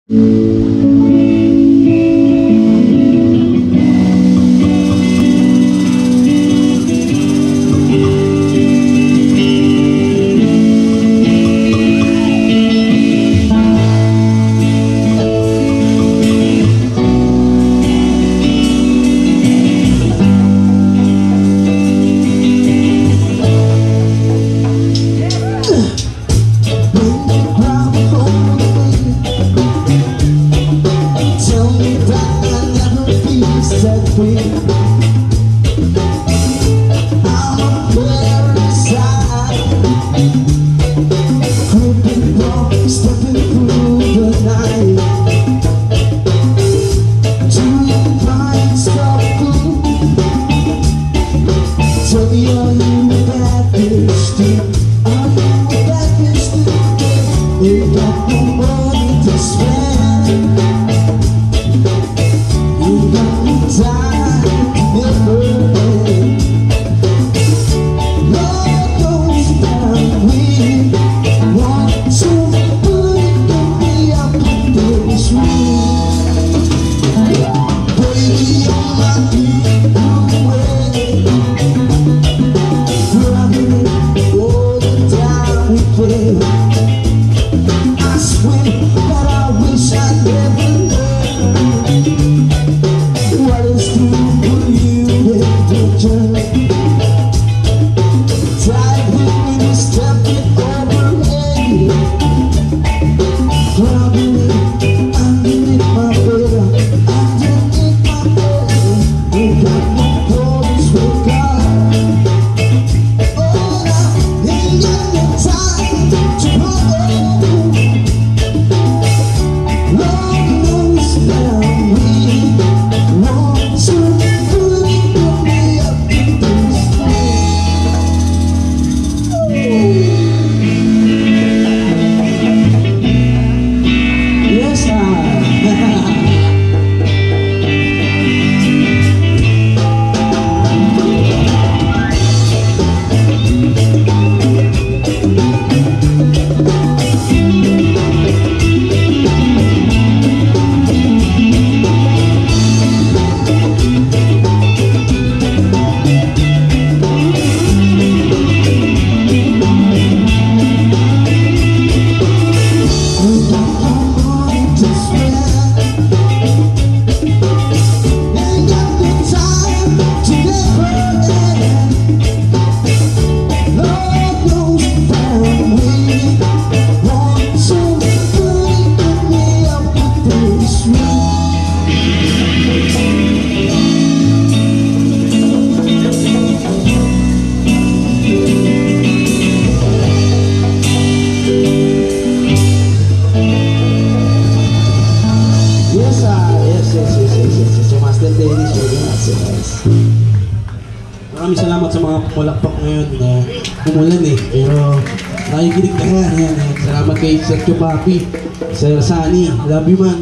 Maraming salamat sa mga pumulakpak ngayon na umulan eh. Pero nakikinig na yan. Salamat kay Sergio Papi, Sir Sunny, love you man.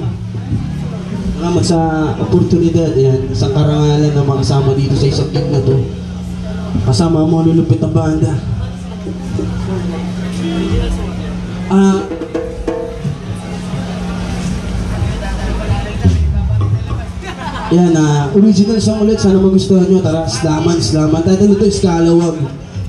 Salamat sa oportunidad yan, sa karangalan na makasama dito sa isang gig na to. Kasama mo lulupit ang banda. Yan, original song ulit. Sana magustuhan nyo. Tara, slaman. Title nito, Iskalawag.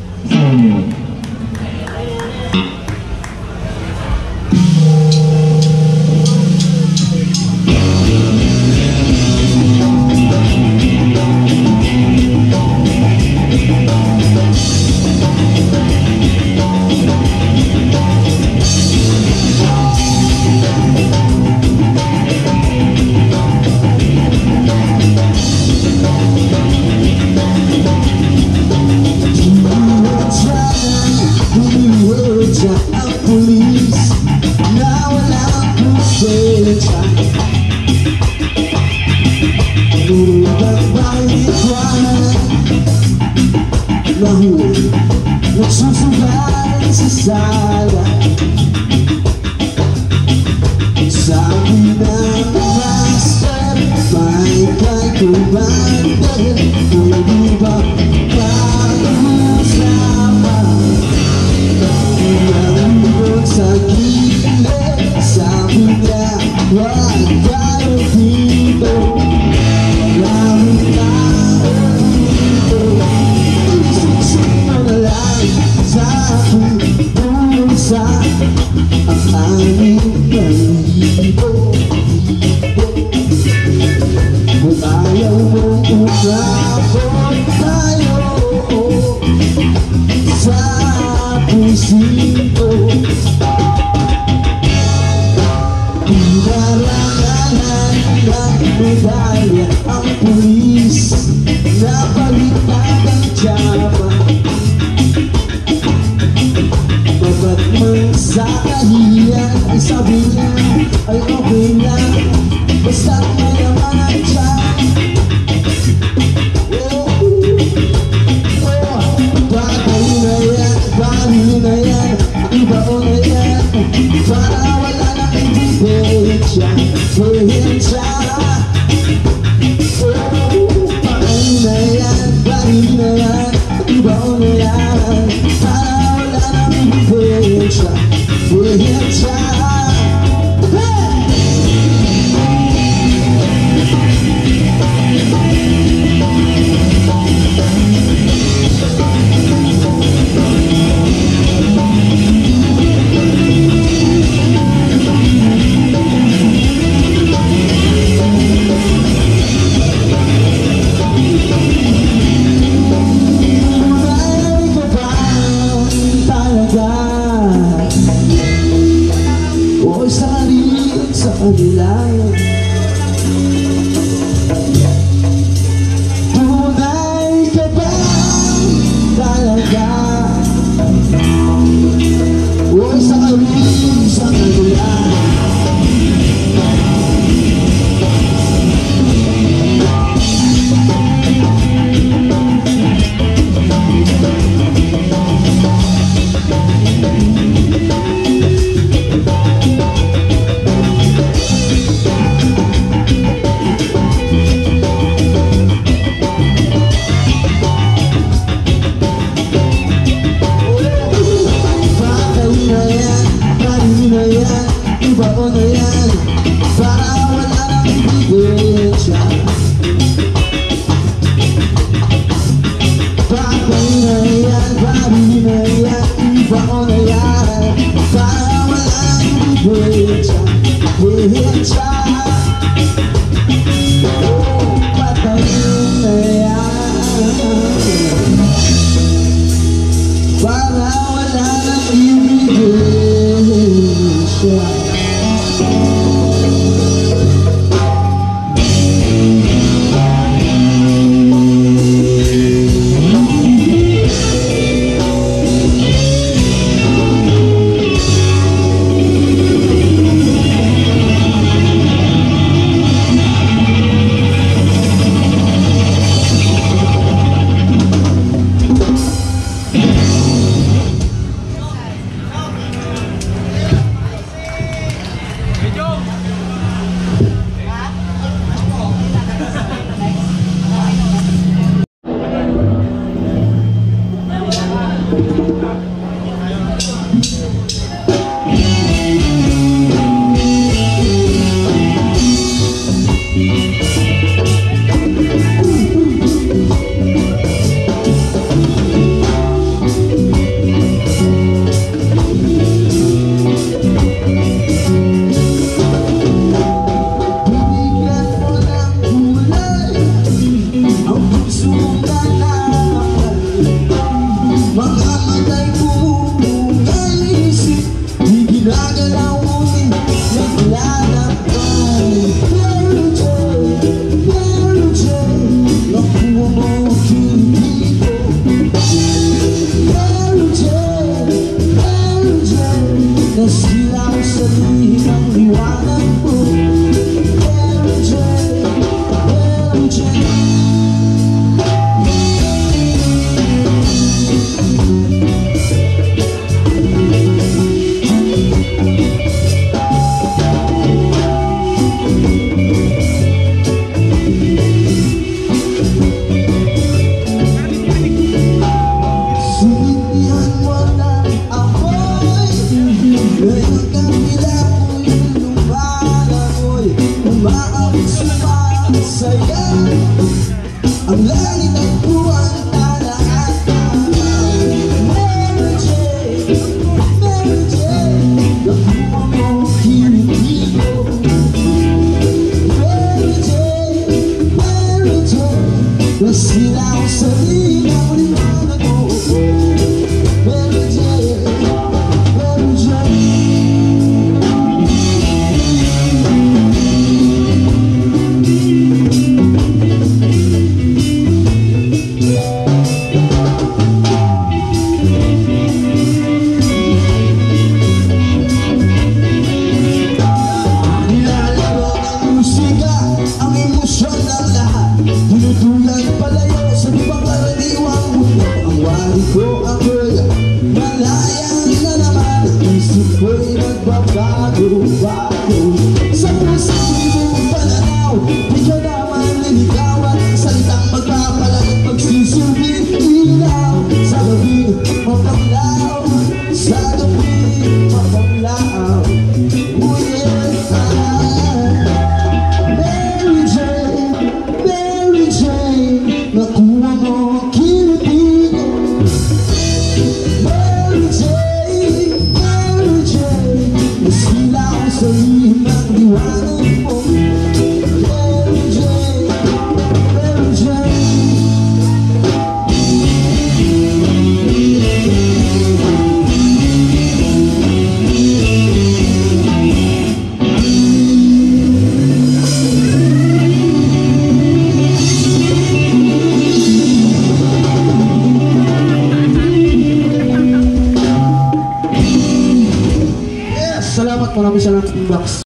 Nagsusugal sa sala, sabi ng master, may kay kumanda, pwede ba pag-usapan? Nalulog sa gilid, sabi niya Wala tayo dito, maraming tao dito. Isisip mo na lang sa aking pusa ang aming balibo. Kung ayaw mong umabot tayo sa pusito, inarangalan ng medalya ang pulis na baliktad ang tiyama. Bagat man sa kahiyan, isabi niya ay okay lang, basta't may naman ang tiyan. Bali na yan, ibaon na yan, para wala nang ebidensya. Ebidensya. Bali na yan, ibaon na yan, para wala nang ebidensya. Ebidensya. Sa kanila tunay ka ba talaga? O sa kanila ibaon na yan, para wala nang ebidensya. Bagay na yan, ibaon na yan, para wala nang ebidensya. Ebidensya. Patayin na yan, para wala nang ebidensya. Umaabot sumasaya ang langit at buwan lahat. Mary Jane, Mary Jane, nakuha mo kilig ko. Mary Jane, Mary Jane, nasilaw sa linaw liwanag mo. Mary Jane, Mary Jane. Dinudulad palayo sa di pangkaraniwang mundo. Ang wari ko ako'y malaya na naman. Isip ko'y nagbabago-bago. Sa puso'y mong pananaw, di ka naman niligawan. Salitang magpapalagot, magsisilbing ilaw. Sa gabi, mapanglaw. Sa gabi, mapanglaw. Nakuha mo kilig ko. Mary Jane, Mary Jane, nasilaw sa limang liwanag mo. Mary Jane, Mary Jane. Salamat, maraming salamat, Box.